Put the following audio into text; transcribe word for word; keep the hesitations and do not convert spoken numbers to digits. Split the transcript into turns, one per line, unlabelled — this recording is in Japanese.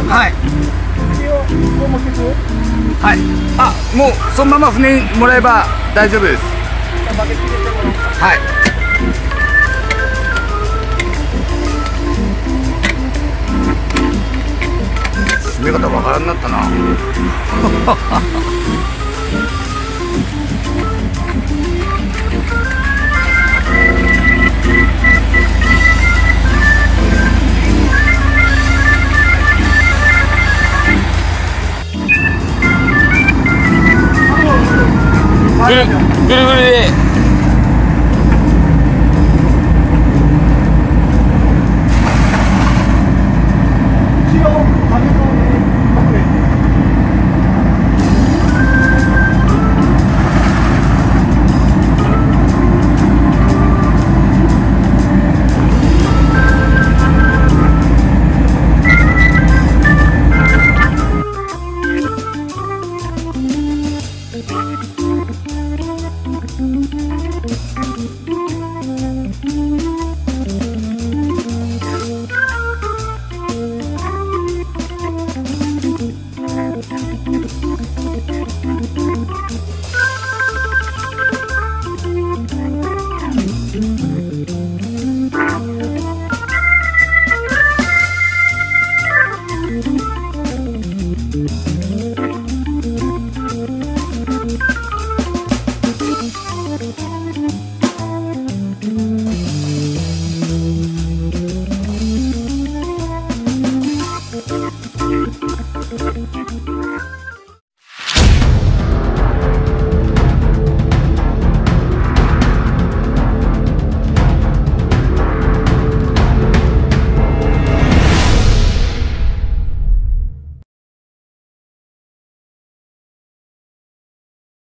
はい。
こう持ってく。
はい。あ、もうそのまま船にもらえば大丈夫です。
バケツ入れてもらおうか。
はい。締め方わからんなったな。ぐるぐるぐるで。
一応風通り隠れて。Thank you.